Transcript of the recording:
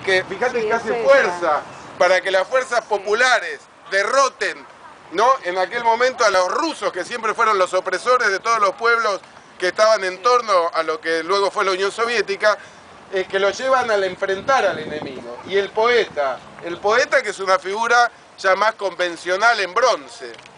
que, fíjate Sí, que hace es fuerza para que las fuerzas populares derroten, ¿no?, en aquel momento a los rusos, que siempre fueron los opresores de todos los pueblos que estaban en torno a lo que luego fue la Unión Soviética, que lo llevan al enfrentar al enemigo. Y el poeta que es una figura ya más convencional en bronce,